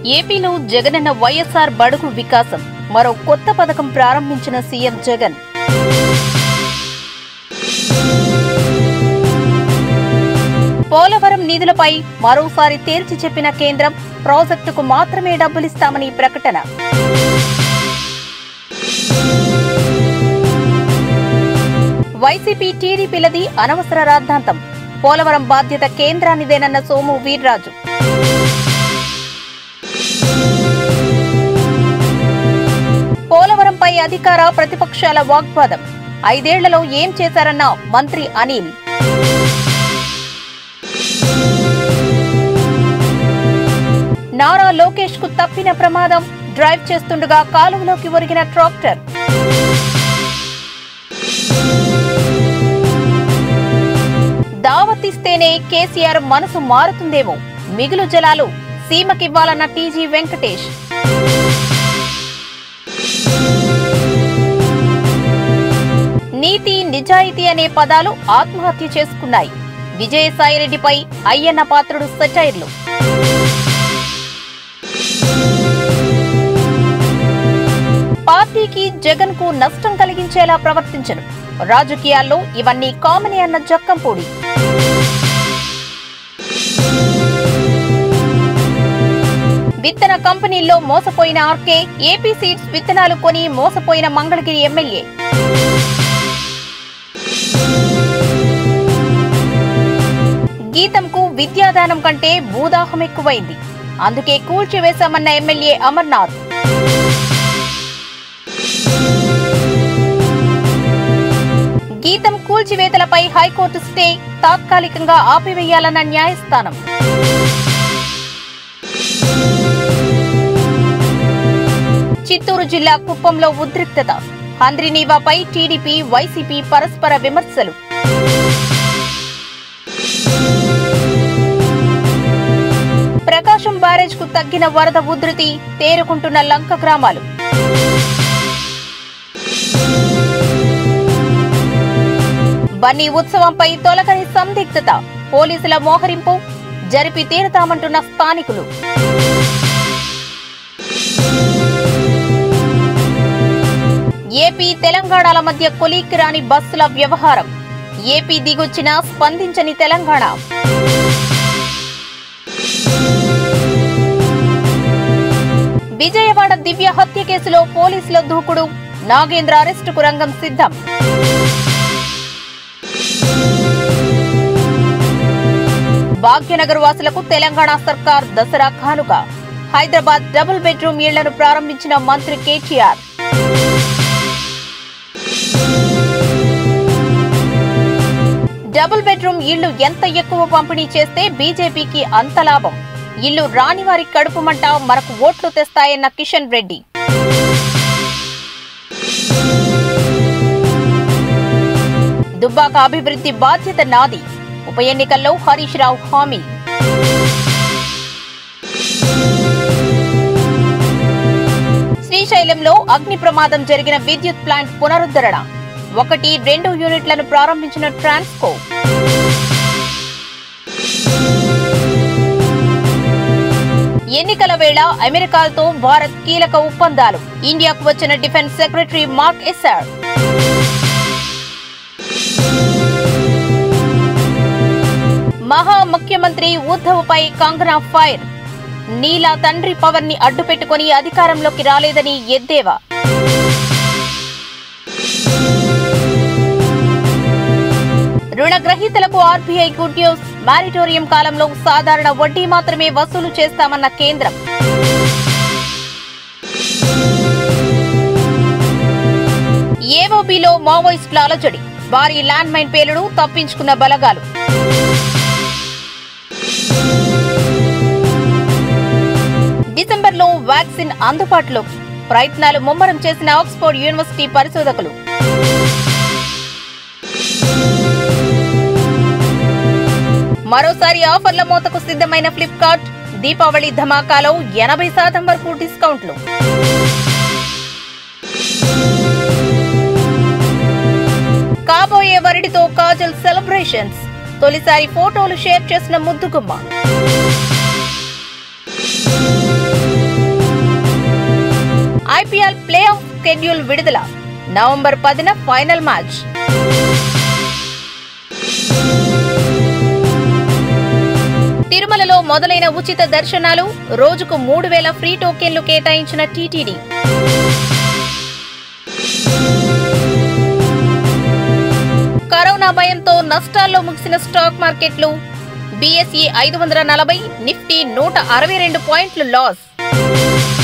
ఏపీలో జగనన్న వైఎస్ఆర్ బడుగు వికాసం మరో కొత్త పథకం ప్రారంభించిన సీఎం జగన్. పోలవరం నిధులపై మరోసారి తేల్చి చెప్పిన కేంద్రం ప్రాజెక్టుకు మాత్రమే డబ్బులిస్తామని ప్రకటన. వైసీపీ టీడీపీలది అనవసర రాద్ధాంతం. పోలవరం బాధ్యత కేంద్రానిదేనన్న సోము వీర్రాజు. పోలవరంపై అధికార ప్రతిపక్షాల వాగ్వాదం. 5 ఏళ్లలో ఏం చేశారన్న మంత్రి అనిల్. నారా లోకేష్ కు తప్పిన ప్రమాదం. డ్రైవ్ చేస్తుండగా కాలువలోకి ఒరిగిన ట్రాక్టర్. దావతిస్తేనే కేసీఆర్ మనసు మారుతుందేమో. మిగులు జలాలు సీమకివ్వాలన్న టీజీ వెంకటేష్. నీతి నిజాయితీ అనే పదాలు ఆత్మహత్య చేసుకున్నాయి. విజయసాయిరెడ్డిపై అయ్యన్న పాత్రుడు సెటైర్లు. పార్టీకి జగన్ కు నష్టం కలిగించేలా ప్రవర్తించను. రాజకీయాల్లో ఇవన్నీ కామనే అన్న జక్కంపూడి. విత్తన కంపెనీల్లో మోసపోయిన ఆర్కే. ఏపీ సీడ్స్ విత్తనాలు కొని మోసపోయిన మంగళగిరి ఎమ్మెల్యే. గీతంకు విద్యాదానం కంటే భూదాహం ఎక్కువైంది. అందుకే కూల్చివేశామన్న ఎమ్మెల్యే అమర్నాథ్. గీతం కూల్చివేతలపై హైకోర్టు స్టే. తాత్కాలికంగా ఆపివేయాలన్న న్యాయస్థానం. చిత్తూరు జిల్లా కుప్పంలో ఉద్రిక్తత. హంద్రినీవాపై టీడీపీ వైసీపీ పరస్పర విమర్శలు. ప్రకాశం బ్యారేజ్ కు తగ్గిన వరద ఉధృతి. తేరుకుంటున్న లంక గ్రామాలు. బన్నీ ఉత్సవంపై తొలగని సందిగ్ధత. పోలీసుల మోహరింపు. జరిపి తీరుతామంటున్న స్థానికులు. ఏపీ తెలంగాణల మధ్య కొలీకి రాని బస్సుల వ్యవహారం. ఏపీ దిగొచ్చినా స్పందించని తెలంగాణ. విజయవాడ దివ్య హత్య కేసులో పోలీసుల దూకుడు. నాగేంద్ర అరెస్టుకు రంగం సిద్ధం. భాగ్యనగర్ వాసులకు తెలంగాణ సర్కార్ దసరా కానుక. హైదరాబాద్ డబుల్ బెడ్రూమ్ ఇళ్లను ప్రారంభించిన మంత్రి కేసీఆర్. డబుల్ బెడ్రూమ్ ఇళ్లు ఎంత ఎక్కువ పంపిణీ చేస్తే బీజేపీకి అంత లాభం. ఇల్లు రాని వారి కడుపు మంట మనకు ఓట్లు తెస్తాయన్న కిషన్ రెడ్డి. దుబ్బాక అభివృద్ధి బాధ్యత నాది. ఉప ఎన్నికల్లో హరీష్ రావు హామీ. శ్రీశైలంలో అగ్ని ప్రమాదం జరిగిన విద్యుత్ ప్లాంట్ పునరుద్ధరణ. 1, 2 యూనిట్లను ప్రారంభించిన ట్రాన్స్కో. ఎన్నికల వేళ అమెరికాతో భారత్ కీలక ఒప్పందాలు. ఇండియాకు వచ్చిన డిఫెన్స్ సెక్రటరీ మార్క్ ఎస్సార్. మహా ముఖ్యమంత్రి ఉద్ధవ్ పై కంగనా ఫైర్. నీలా తండ్రి పవర్ ని అడ్డుపెట్టుకుని అధికారంలోకి రాలేదని ఎద్దేవా. రుణగ్రహీతలకు ఆర్బీఐ గుడ్ న్యూస్. మారిటోరియం కాలంలో సాధారణ వడ్డీ మాత్రమే వసూలు చేస్తామన్న కేంద్రం. ఏఓబీలో మావోయిస్టుల అలజడి. భారీ ల్యాండ్ మైన్ పేలుడు. తప్పించుకున్న బలగాలు. డిసెంబర్లో వ్యాక్సిన్ అందుబాటులోకి. ప్రయత్నాలు ముమ్మరం చేసిన ఆక్స్ఫర్డ్ యూనివర్సిటీ పరిశోధకులు. మరోసారి ఆఫర్ల మోతకు సిద్ధమైన ఫ్లిప్కార్ట్. దీపావళి ధమాకాలో 80% వరకు డిస్కౌంట్లు. కాబోయే వరడితో కాజల్ సెలబ్రేషన్స్. తొలిసారి ఫోటోలు షేర్ చేసిన ముద్దుగుమ్మ. IPL ప్లే ఆఫ్ షెడ్యూల్ విడుదల. నవంబర్ 10న ఫైనల్ మ్యాచ్. తిరుమలలో మొదలైన ఉచిత దర్శనాలు. రోజుకు 3000 ఫ్రీ టోకెన్లు కేటాయించిన టీటీడీ. కరోనా భయంతో నష్టాల్లో ముగిసిన స్టాక్ మార్కెట్లు. BSE 540, నిఫ్టీ 162 పాయింట్లు లాస్.